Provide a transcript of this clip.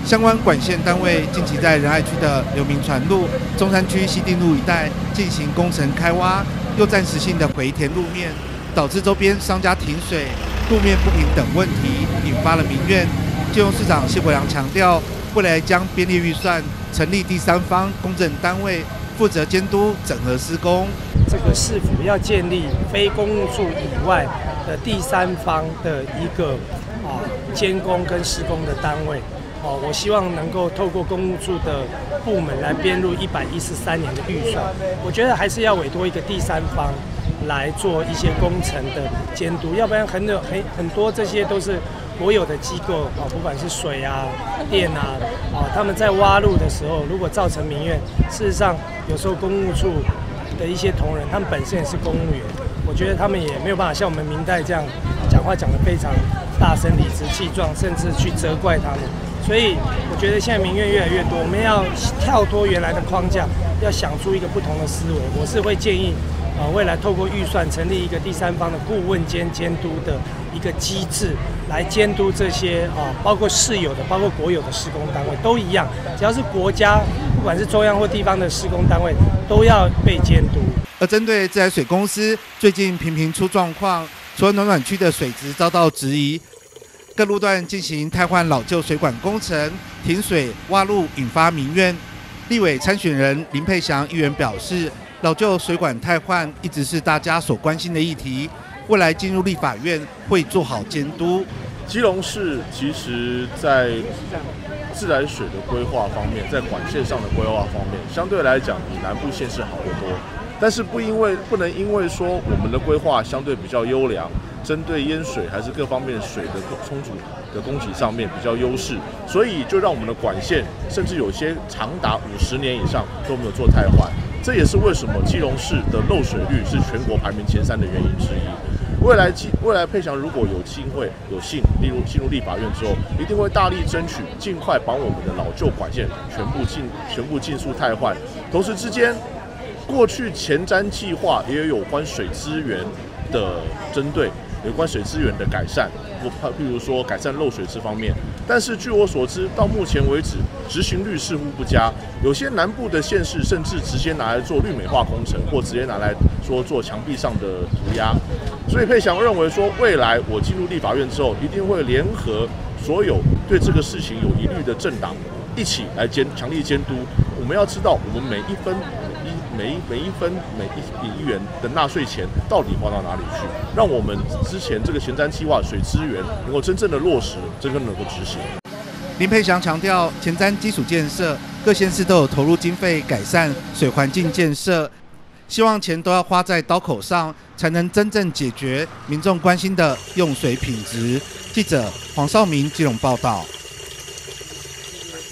相关管线单位近期在仁爱区的刘铭传路、中山区西定路一带进行工程开挖，又暂时性的回填路面，导致周边商家停水、路面不平等问题，引发了民怨。基隆市长谢国良强调，未来将编列预算，成立第三方公证单位，负责监督整合施工。 这个市府要建立非公务处以外的第三方的一个监工跟施工的单位。我希望能够透过公务处的部门来编入113年的预算。我觉得还是要委托一个第三方来做一些工程的监督，要不然很多这些都是国有的机构不管是水啊、电啊，他们在挖路的时候，如果造成民怨，事实上有时候公务处的一些同仁，他们本身也是公务员，我觉得他们也没有办法像我们民代这样讲话讲得非常大声、理直气壮，甚至去责怪他们。所以我觉得现在民怨越来越多，我们要跳脱原来的框架，要想出一个不同的思维。我是会建议，未来透过预算成立一个第三方的顾问兼监督的一个机制，来监督这些包括市有的、包括国有的施工单位都一样，只要是国家，不管是中央或地方的施工单位，都要被监督。 而针对自来水公司最近频频出状况，除了暖区的水质遭到质疑，各路段进行汰换老旧水管工程，停水挖路引发民怨。立委参选人林佩祥议员表示，老旧水管汰换一直是大家所关心的议题，未来进入立法院会做好监督。 基隆市其实在自来水的规划方面，在管线上的规划方面，相对来讲比南部县市好得多。但是不能因为说我们的规划相对比较优良，针对淹水还是各方面水的充足的供给上面比较优势，所以就让我们的管线甚至有些长达50年以上都没有做汰换。这也是为什么基隆市的漏水率是全国排名前3的原因之一。未来佩祥如果有幸进入立法院之后，一定会大力争取，尽快把我们的老旧管线全部尽速汰换。同时之间，过去前瞻计划也有关水资源的针对，有关水资源的改善，譬如说改善漏水这方面。但是据我所知，到目前为止执行率似乎不佳，有些南部的县市甚至直接拿来做绿美化工程，或直接拿来说做墙壁上的涂鸦。所以佩祥认为说，未来我进入立法院之后，一定会联合所有对这个事情有疑虑的政党，一起来强力监督。我们要知道，我们每一笔议员的纳税钱到底花到哪里去，让我们之前这个前瞻计划水资源能够真正的落实，真正能够执行。 林佩祥强调，前瞻基础建设各县市都有投入经费改善水环境建设，希望钱都要花在刀口上，才能真正解决民众关心的用水品质。记者黄少明基隆报道。